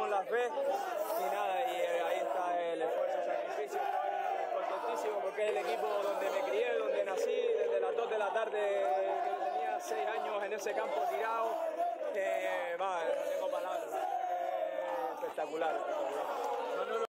tenemos la fe y nada, y ahí está el esfuerzo, el sacrificio. Estoy contentísimo porque es el equipo donde me crié, donde nací, desde las 2 de la tarde que tenía 6 años en ese campo tirado, no tengo palabras, espectacular.